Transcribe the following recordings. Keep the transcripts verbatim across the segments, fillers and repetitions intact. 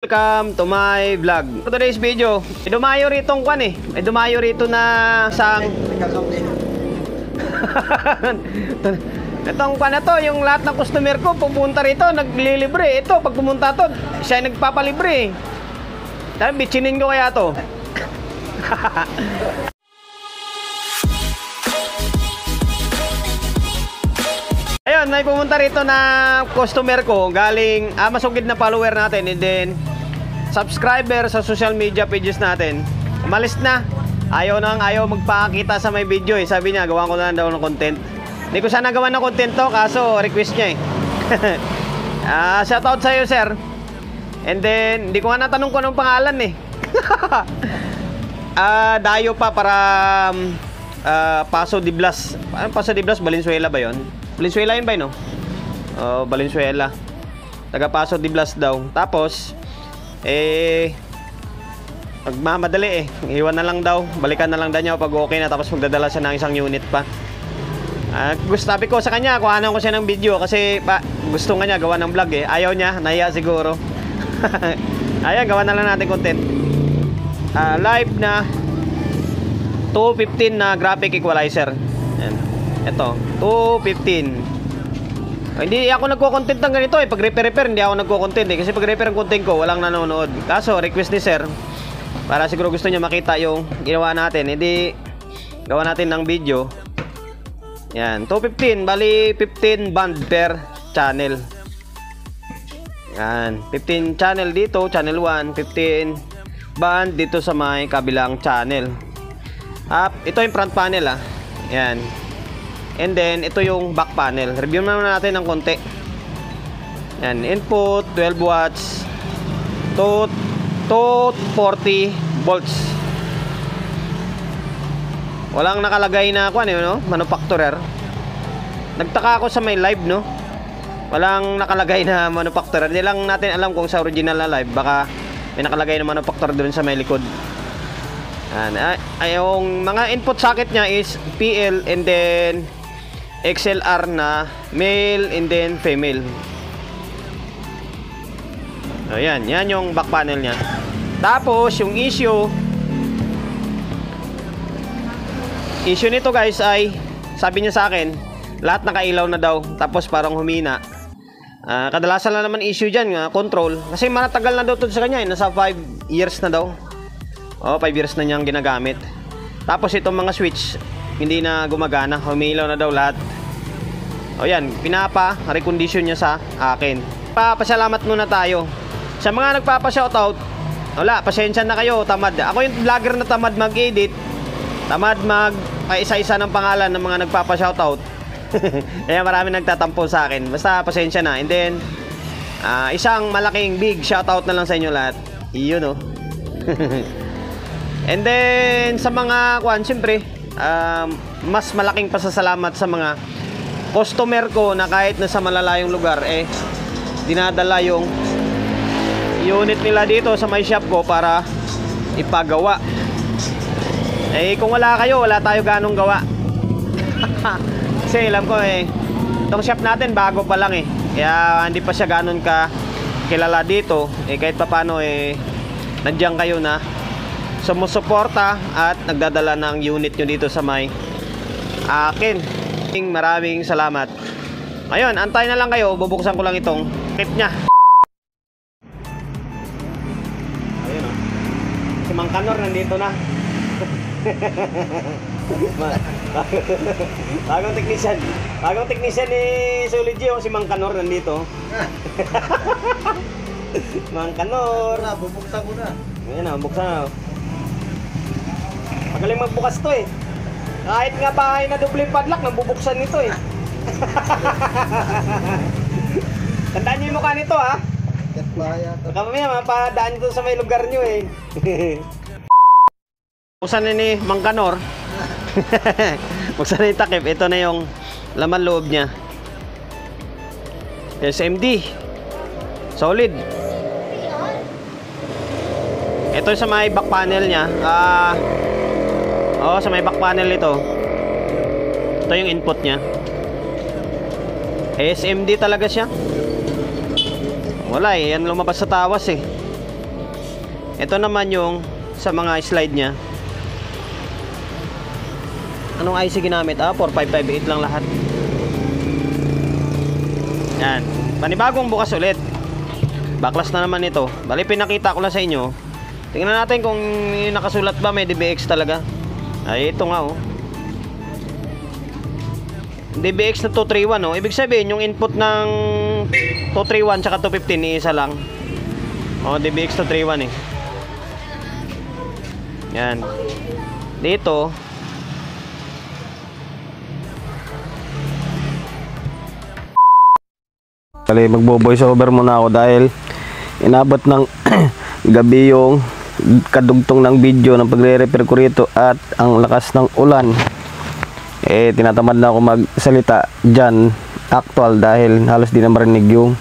welcome to my vlog. For today's video, may dumayo rito ang kwan eh. May dumayo rito na sang itong kwan na to, yung lahat ng customer ko pupunta rito, naglilibre. Ito, pag pumunta to, siya yung nagpapalibre. Dahil bitchinin ko kaya to. Ayun, may pumunta rito na customer ko galing, ah, masugid na follower natin and then subscriber sa social media pages natin. Umalis na. Ayaw nang ayaw magpakita sa may video eh. Sabi niya, gawan ko na lang daw ng content. Hindi ko sana gawan ng content to, kaso request niya eh. Ah, shout out sa iyo, sir. And then, hindi ko nga natanong ko anong pangalan eh. Ah, dayo pa para um, uh, Paso de Blas. Ano Paso de Blas? Valenzuela ba yon? Valenzuela yun ba yun, no? Oh, Valenzuela. Taga Paso de Blas daw. Tapos, eh, magmamadali eh. Iwan na lang daw. Balikan na lang daw niya pag okay na. Tapos magdadala siya ng isang unit pa. Uh, gusto, sabi ko sa kanya, kuhanan ko siya ng video. Kasi pa, gusto nga niya gawa ng vlog eh. Ayaw niya, nahiya siguro. Ayan, gawa na lang natin content. Uh, live na two fifteen na graphic equalizer. Ayan. Ito, two fifteen. Hindi ako nagko-content ng ganito eh. Pag repair-repair, hindi ako nagko-content eh. Kasi pag repair ang content ko, walang nanonood. Kaso, request ni sir, para siguro gusto niya makita yung ginawa natin. Hindi, gawa natin ng video. Yan, two fifteen. Bali, fifteen band per channel. Yan, fifteen channel dito, channel one. fifteen band dito sa may kabilang channel. Ah, ito yung front panel ah. Yan. And then, ito yung back panel. Review naman natin ng konti. Yan, input, twelve watts. To forty volts. Walang nakalagay na kung ano, no? Manufacturer. Nagtaka ako sa may live, no? Walang nakalagay na manufacturer. Hindi lang natin alam kung sa original na live. Baka may nakalagay na manufacturer doon sa may likod. Yan. Ay, yung mga input socket niya is P L and then X L R na male and then female. Ayan, yan yung back panel niya. Tapos yung issue Issue nito guys ay, sabi niya sa akin, lahat nakailaw na daw. Tapos parang humina. uh, Kadalasan lang naman issue dyan, uh, control. Kasi manatagal na daw ito sa kanya eh. Nasa five years na daw. Oh, five years na niyang ginagamit. Tapos itong mga switch hindi na gumagana, humilaw na daw lahat. O yan, pinapa recondition niya sa akin. Papasalamat muna tayo sa mga nagpapa-shoutout. Wala, pasensya na kayo, tamad. Ako yung vlogger na tamad mag-edit, tamad mag isa-isa ng pangalan ng mga nagpapa-shoutout. Kaya marami nagtatampo sa akin. Basta pasensya na. And then uh, isang malaking big shoutout na lang sa inyo lahat. Iyon oh. And then sa mga kwan, siyempre um, mas malaking pasasalamat sa mga customer ko na kahit nasa malalayong lugar eh dinadala yung unit nila dito sa my shop ko para ipagawa. Eh kung wala kayo, wala tayo ganong gawa. Kasi alam ko eh, itong shop natin bago pa lang eh. Kaya hindi pa siya ganon ka kilala dito. Eh kahit pa paano eh nandiyan kayo na sumusuporta at nagdadala ng unit nyo dito sa may akin. Maraming salamat. Ayun, antay na lang kayo. Bubuksan ko lang itong clip nya. Ayun o. Si Mang Kanor nandito na. Bagong technician. Bagong technician ni Solid G, si Mang Kanor nandito. Mang Kanor. Bubuksan ko na. Ayun na, buksan na. Magaling magbukas to eh. Kahit nga bahay na doble padlock, nabubuksan nito eh. Tandaan nyo yung mukha nito ha. Baka mamaya mapadaan nyo sa may lugar nyo eh. Buksan na ni Mang Kanor. Buksan na yung takip. Ito na yung laman loob niya. S M D solid. Ito sa may back panel niya. Ah, uh, oh, sa may back panel ito. Ito yung input niya. S M D talaga siya. Wala eh, yan lumabas sa tawas eh. Ito naman yung sa mga slide nya. Anong I C ginamit? Ah, four five five eight lang lahat. Yan. Panibagong bukas ulit. Backlash na naman ito. Bali, pinakita ko lang sa inyo. Tingnan natin kung nakasulat ba may D B X talaga. Ay, ito nga oh. D B X na two three one oh. Ibig sabihin, yung input ng two three one tsaka two fifteen isa lang. Oh, D B X two three one eh. Yan. Dito Kali magbo-voice over muna ako dahil inabot ng gabi yung kadugtong ng video ng pagre-repair ko rito at ang lakas ng ulan. Eh tinatamad na ako magsalita dyan actual dahil halos di na marinig yung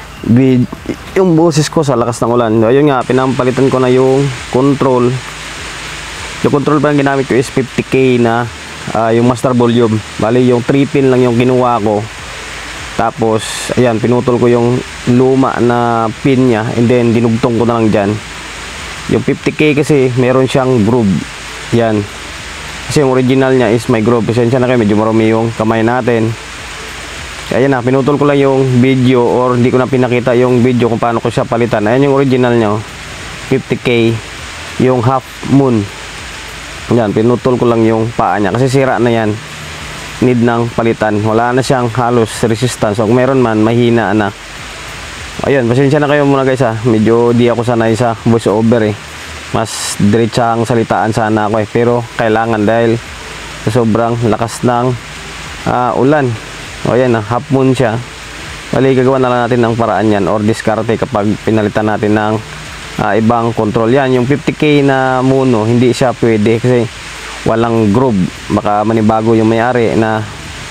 yung boses ko sa lakas ng ulan. Ayun nga, pinampalitan ko na yung control. Yung control pa yung ginamit ko is fifty K na uh, yung master volume. Bali yung three pin lang yung kinuha ko. Tapos ayan, pinutol ko yung luma na pin nya and then dinugtong ko na lang dyan. Yung fifty K kasi meron siyang groove. Yan. Kasi yung original nya is may groove. Pasensya na kayo, medyo marumi yung kamay natin. Ayan na, pinutol ko lang yung video or hindi ko na pinakita yung video kung paano ko siya palitan. Ayan yung original nya, fifty K, yung half moon. Yan, pinutol ko lang yung paa nya kasi sira na yan. Need ng palitan. Wala na siyang halos resistance. So, kung meron man, mahina na. Ayun, pasensya na kayo muna guys ha. Medyo di ako sanay sa voice over eh. Mas diretsang salitaan sana ako eh. Pero kailangan dahil sa sobrang lakas ng uh, ulan. O ayan na, half moon siya. Bali, gagawa na lang natin ng paraan yan or diskarte kapag pinalitan natin ng uh, ibang control. Yan, yung fifty K na mono, hindi siya pwede kasi walang groove. Baka manibago yung may-ari na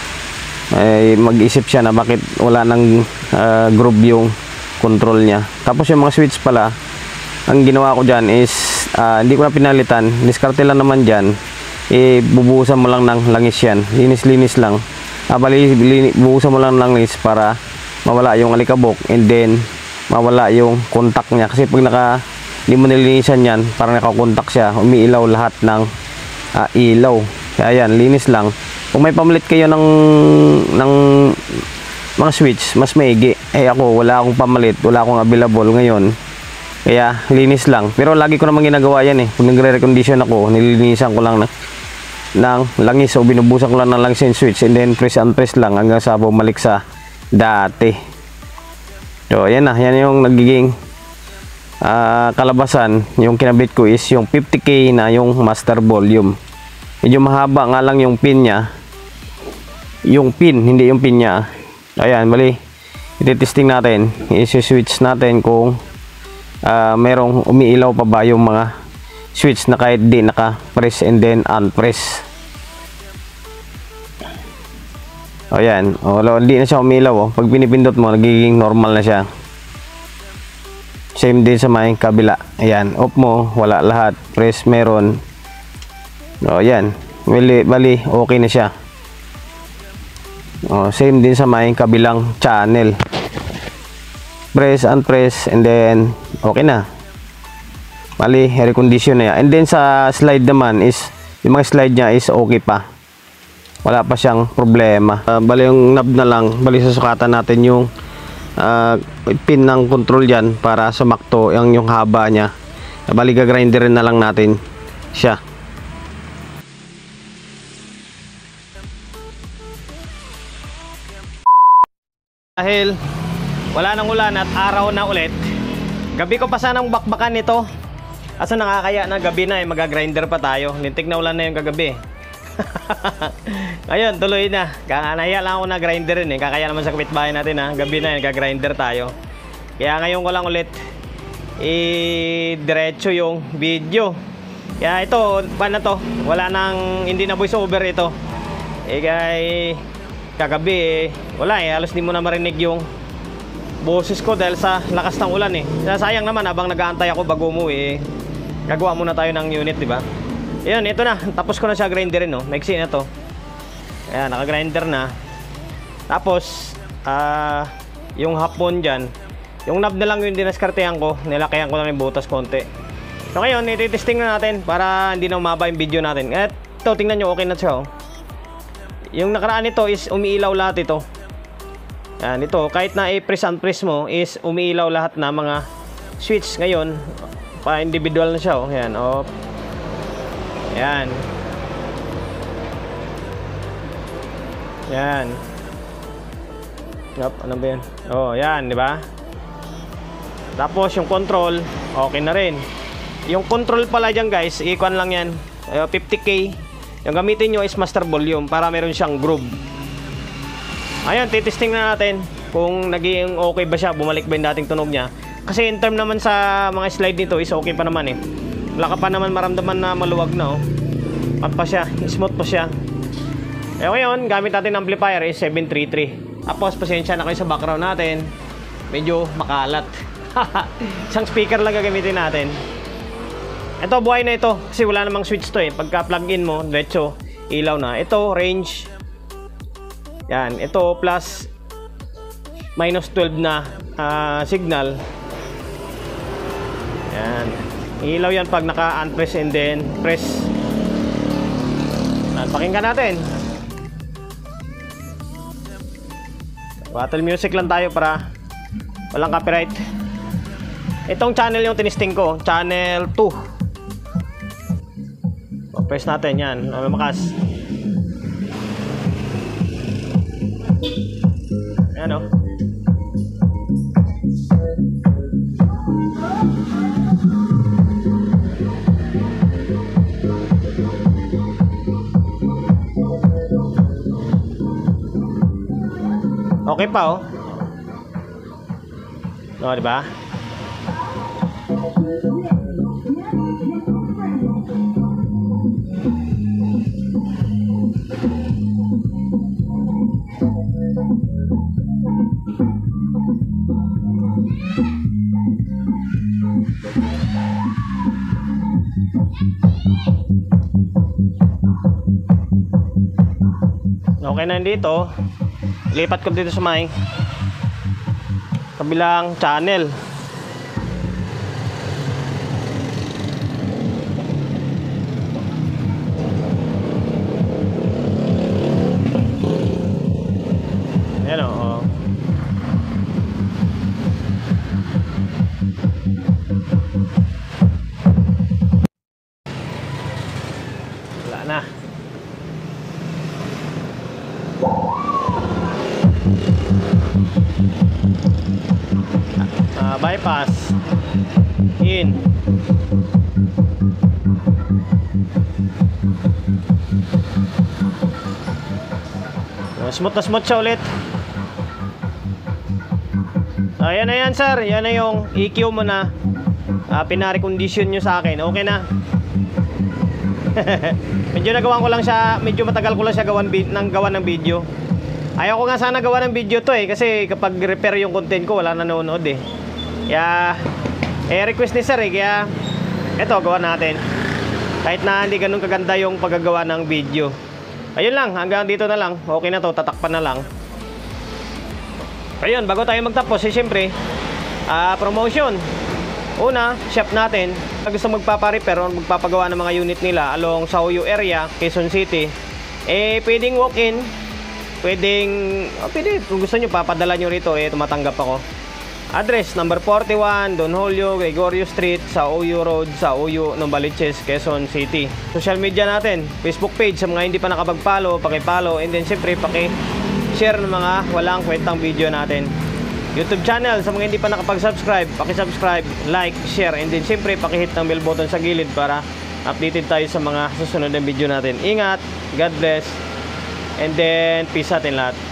eh, mag-isip siya na bakit wala nang uh, groove yung control niya. Tapos yung mga switch pala, ang ginawa ko dyan is uh, hindi ko na pinalitan, diskarte lang naman dyan. Eh, bubuhusan mo lang ng langis yan, linis-linis lang. Ah, bali, bubuhusan mo lang ng langis para mawala yung alikabok and then mawala yung contact niya. Kasi pag naka, hindi mo nilinisan yan, parang nakakontak siya, umiilaw lahat ng Uh, ilaw. Kaya yan, linis lang. Kung may pamalit kayo ng ng mga switch, mas maigi. Eh ako, wala akong pamalit, wala akong available ngayon. Kaya linis lang. Pero lagi ko naman ginagawa yan eh. Kung nagre-recondition ako, nililinisan ko lang na, ng langis o binubusan ko lang ng langis yung switch and then press and press lang hanggang sa bumalik sa dati. So, yan na. Yan yung nagiging Uh, kalabasan. Yung kinabit ko is yung fifty K na yung master volume. Medyo mahaba nga lang yung pin nya, yung pin, hindi yung pin nya. Ayan, bali iti-testing natin, i-switch natin kung uh, merong umiilaw pa ba yung mga switch na kahit di naka-press and then unpress. Ayan, o, hindi na siya umiilaw oh. Pag pinipindot mo, nagiging normal na siya. Same din sa may kabila. Ayan, off mo, wala lahat. Press, meron. O, ayan. Bali, bali, okay na siya. O, same din sa may kabilang channel. Press, unpress, and then, okay na. Bali, recondition na yan. And then sa slide naman is, yung mga slide niya is okay pa. Wala pa siyang problema. Uh, bali, yung knob na lang, bali, susukatan natin yung Uh, pin ng control yan para sumakto yung, yung haba nya. Bali gagrinderin na lang natin siya. Dahil wala nang ulan at araw na ulit, gabi ko pa sanang bakbakan nito. Asa nakakaya na gabi na eh, magagrinder pa tayo. Lintik na ulan na yung kagabi. Ngayon, tuloy na. Nahiya lang ako na grinder rin eh. Kakaya naman sa kapitbahay natin ha. Gabi na yun, gagrinder tayo. Kaya ngayon ko lang ulit i-diretso yung video. Kaya ito, paano to? Wala nang, hindi na voice over ito. Eh kay kagabi eh, wala eh. Halos di mo na marinig yung boses ko dahil sa lakas ng ulan eh. Sayang naman habang nag-aantay ako bago umuwi eh. Gagawa muna tayo ng unit, di ba? Ayan, ito na. Tapos ko na siya grinderin, no? Maiksi na to. Ayan, naka-grinder na. Tapos, ah, uh, yung hapon dyan, yung knob na lang yung dinaskartehan ko. Nilakayan ko lang yung butas konti. So ngayon, ititesting na natin para hindi na umaba yung video natin. At ito, tingnan nyo, okay na siya. Oh. Yung nakaraan nito is umiilaw lahat ito. Yan, ito, kahit na i-press and press mo is umiilaw lahat na mga switch. Ngayon, pa individual na siya. Oh. Yan, oh. Yan. Yan. Yup, ano ba yan? Oh, yan, di ba? Tapos yung control, okay na rin. Yung control pala dyan guys, ikuan lang yan, uh, fifty K. Yung gamitin nyo is master volume para meron siyang groove. Ayan, titesting na natin kung naging okay ba siya, bumalik ba yung dating tunog niya. Kasi in term naman sa mga slide nito is okay pa naman eh. Wala ka pa naman maramdaman na maluwag na oh. Pat pa siya, smooth pa siya. E ngayon, gamit natin amplifier is seven three three. Tapos pasensya na kayo sa background natin, medyo makalat. Isang speaker lang gagamitin natin. Ito, buhay na ito kasi wala namang switch to eh. Pagka plug in mo, diretso ilaw na. Ito, range. Yan, ito plus minus twelve na uh, signal. Yan, ilaw yan pag naka-unpress and then press. Yan, pakinggan natin. Battle music lang tayo para walang copyright. Itong channel yung tinisting ko, channel two. O, press natin yan, lumakas. Ayan o. Okay pa oh. No, di ba? Okay na dito. Lipat ko dito sa may kabilang channel. Ayan o. Oh. Wala na. Uh, bypass in. Uh, smooth na smooth siya ulit. Uh, yan na yan sir, yan na yung E Q mo na uh, pinare-condition nyo sa akin. Okay na. Medyo nagawan ko lang siya, medyo matagal ko lang siya gawan ng gawan ng video. Ayaw ko nga sana gawa ng video to eh, kasi kapag repair yung content ko wala nanonood eh. Kaya eh request ni sir eh, kaya eto gawa natin. Kahit na hindi ganun kaganda yung paggagawa ng video. Ayun lang, hanggang dito na lang. Okay na to, tatakpan na lang. Ayun, bago tayo magtapos eh syempre uh, promotion. Una, shop natin. Pag gusto magpapa-repair o magpapagawa ng mga unit nila along sa O U area, Quezon City, eh pwedeng walk-in. Pwedeng, oh, pwede, kung gusto nyo, papadala nyo rito, eh, tumatanggap ako. Address, number forty-one, Don Julio, Gregorio Street, sa O U Road, sa O U, Novaliches, Quezon City. Social media natin, Facebook page, sa mga hindi pa nakapag-follow, paki-follow, and then siyempre, paki-share ng mga walang kwentang video natin. YouTube channel, sa mga hindi pa nakapag-subscribe, paki-subscribe, like, share, and then siyempre, paki-hit ng bell button sa gilid para updated tayo sa mga susunod na video natin. Ingat, God bless, and then peace sa atin lahat.